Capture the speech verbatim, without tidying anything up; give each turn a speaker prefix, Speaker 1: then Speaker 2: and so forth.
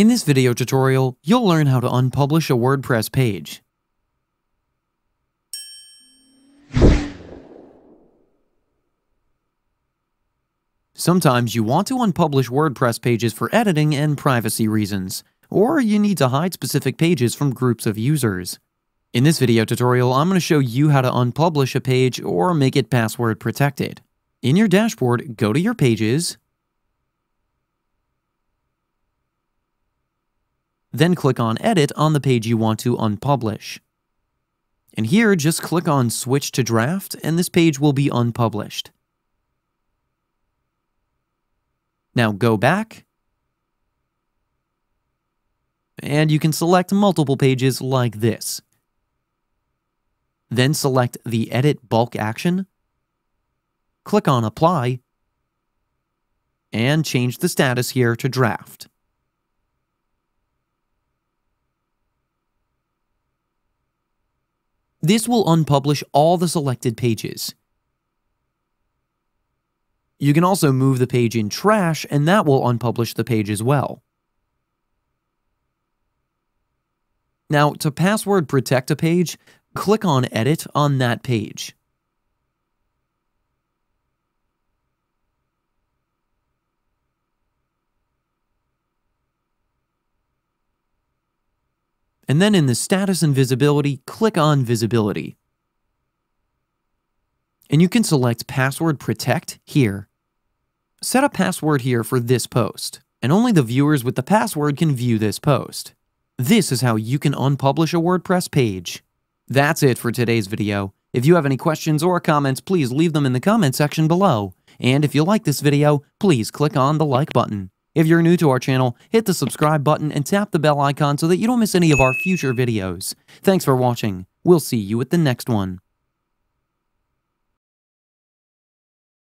Speaker 1: In this video tutorial, you'll learn how to unpublish a WordPress page. Sometimes you want to unpublish WordPress pages for editing and privacy reasons, or you need to hide specific pages from groups of users. In this video tutorial, I'm going to show you how to unpublish a page or make it password protected. In your dashboard, go to your pages, then click on Edit on the page you want to unpublish. And here, just click on Switch to Draft, and this page will be unpublished. Now go back, and you can select multiple pages like this. Then select the Edit Bulk action, click on Apply, and change the status here to Draft. This will unpublish all the selected pages. You can also move the page in Trash, and that will unpublish the page as well. Now, to password protect a page, click on Edit on that page. And then in the Status and Visibility, click on Visibility. And you can select Password Protect here. Set a password here for this post, and only the viewers with the password can view this post. This is how you can unpublish a WordPress page. That's it for today's video. If you have any questions or comments, please leave them in the comment section below. And if you like this video, please click on the like button. If you're new to our channel, hit the subscribe button and tap the bell icon so that you don't miss any of our future videos. Thanks for watching. We'll see you at the next one.